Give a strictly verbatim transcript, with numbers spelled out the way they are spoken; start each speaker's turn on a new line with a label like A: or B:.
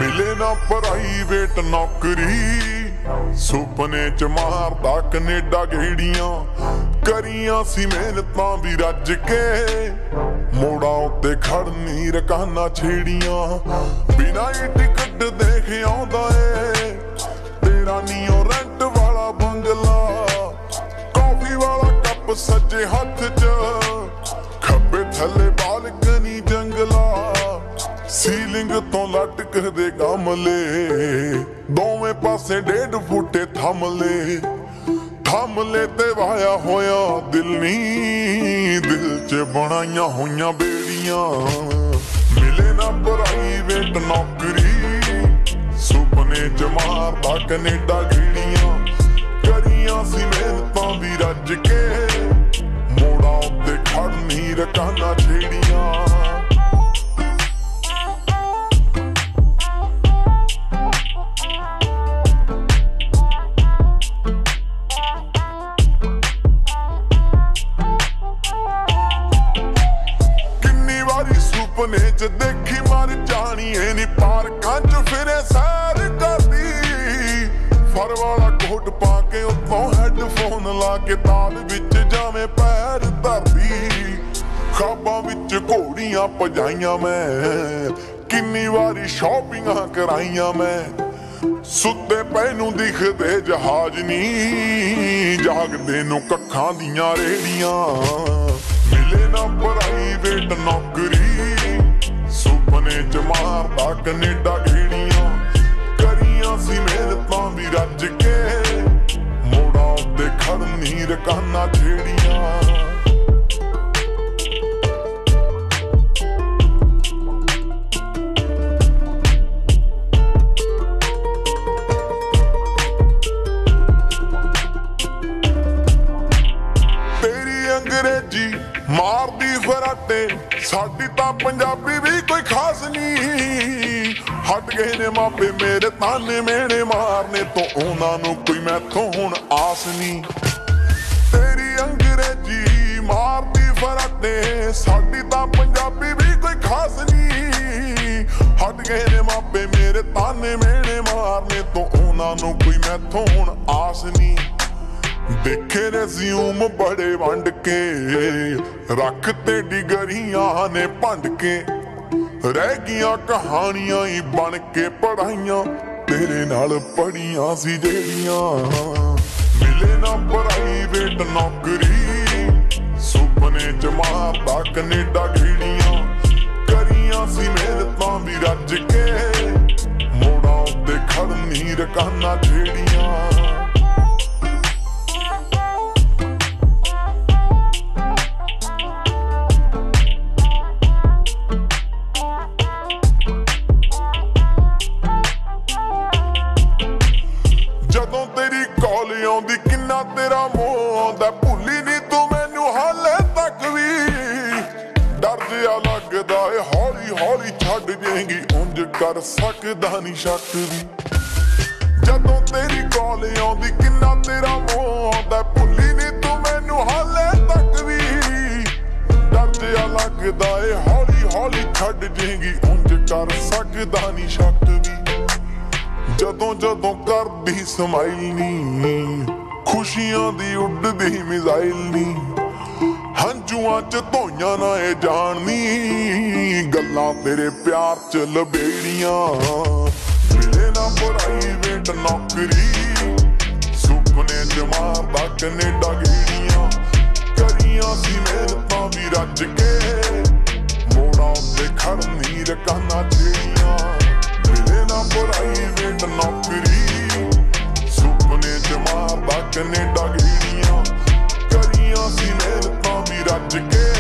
A: मिले ना प्राइवेट नौकरी, सुपने च मारदा कनेडा गेड़ियां, करियां सी मेहनतां भी रज के, मोड़ा उत्ते खड़नी रकाना छेड़ियां, बिना ही टिकट देखे आउंदा ए तेरा नीओ रेंट वाला बंगला, कॉफी वाला कप सज्जे हथ च, खब्बे थले बालकनी जंगला, सीलिंग तो लटक दे गमले, दोवें पासे डेढ़ फुटे थमले, थमले ते वाया होया दिल नी, दिल च बनाइया होइया बेड़ियां, मिले ना प्राइवेट नौकरी, सुपने च मारदा कनेडा गेड़ियां, करियां सी मेहनतां भी रज के, मोड़ा उत्ते खड़नी रकाना छेड़ियां। सुपने च देखी मर जानी है नी, पार्कां च फिरे सैर करदी, फर वाला कोट पाके उत्तों हैडफोन ला के ताल विच जावे पैर धरदी, ख्वाबां विच घोड़ियां भजाइयां मैं, किन्नी वारी शॉपिंगां कराइयां मैं, सुत्ते पै नूं दिखदे जहाज नी, जागदे नूं कक्खां दियां रेड़ियां, मिले ना प्राइवेट नौकरी, सुपने च मारदा कनेडा गेड़ियां, करियां सी मेहनतां भी रज के, मोड़ा उत्ते खड़नी रकाना छेड़ियां। अंग्रेजी मारदी फराटे, साडी तां पंजाबी भी कोई खास नहीं, हट गए ने मापे मेरे ताने मेने मारने तो, उन्हां नूं कोई मैथों हुण आस नहीं। तेरी अंग्रेजी मारदी फराटे, साडी तां पंजाबी भी कोई खास नहीं, हट गए ने मापे मेरे ताने मेने मारने तो, उन्हां नूं कोई मैथों हुण आस नहीं। देखे रेज़्यूम बड़े वंड के, रखते डिगरियां ने भंड के, रह गियां कहानियां ही बन के पढ़ाइयां, तेरे नाल पढ़ियां सी जेड़ियां, मिले ना प्राइवेट नौकरी, सुपने च मारदा कनेडा गेड़ियां, करियां सी मेहनतां भी रज के, मोड़ा उत्ते खड़नी रकाना छेड़ियां। जदों तेरी कॉल आउंदी किन्ना तेरा मोह आउंदा, भुल्ली नी तू मैनू हाले तक भी, डर जिहा लगदा ए हौली हौली छड्ड जाएंगी, उंज कर सकदा नी शक भी। जदों तेरी कॉल आउंदी किन्ना तेरा मोह आउंदा, भुल्ली नी तू मैनू हाले तक भी, डर जिहा लगदा ए हौली हौली छड्ड जाएंगी, उंज कर सकदा नी शक भी। जदों जदों करदी समाइल नी, खुशियां दी उड़दी मिसाइल नी, हंजुआं च धोइयां ना ए जाननी, गल्लां तेरे प्यार च लबेड़ियां, मिले ना प्राइवेट नौकरी, सुपने च मारदा कनेडा गेड़ियां, करियां सी मेहनतां भी रज के, मोड़ा उत्ते खड़नी रकाना छेड़ियां, मिले ना प्राइवेट नौकरी, सुपने च मारदा कनेडा गेड़ियां, करियां सी मेहनतां भी रज के,